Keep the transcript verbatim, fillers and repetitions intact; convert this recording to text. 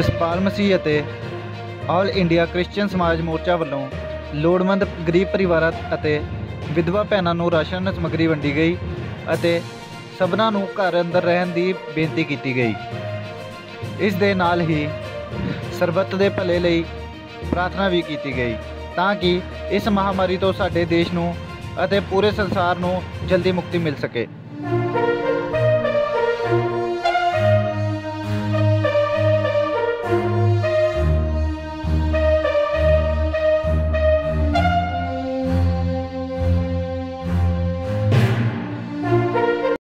ਜਸਪਾਲ ਮਸੀਹ ਅਤੇ all India Christian ਸਮਾਜ ਮੋਰਚਾ ਵੱਲੋਂ ਲੋੜਵੰਦ ਗਰੀਬ ਪਰਿਵਾਰਾਂ ਅਤੇ ਵਿਧਵਾ ਭੈਣਾਂ ਨੂੰ ਰਾਸ਼ਨ ਸਮੱਗਰੀ ਵੰਡੀ ਗਈ ਅਤੇ ਸਭਨਾਂ ਨੂੰ ਘਰ ਅੰਦਰ ਰਹਿਣ ਦੀ ਬੇਨਤੀ ਕੀਤੀ ਗਈ। ਇਸ ਦੇ ਨਾਲ ਹੀ ਸਰਬੱਤ ਦੇ ਭਲੇ ਲਈ ਪ੍ਰਾਰਥਨਾ ਵੀ ਕੀਤੀ ਗਈ ਤਾਂ ਕਿ ਇਸ ਮਹਾਮਾਰੀ ਤੋਂ ਸਾਡੇ ਦੇਸ਼ ਨੂੰ ਅਤੇ ਪੂਰੇ ਸੰਸਾਰ ਨੂੰ ਜਲਦੀ ਮੁਕਤੀ ਮਿਲ ਸਕੇ।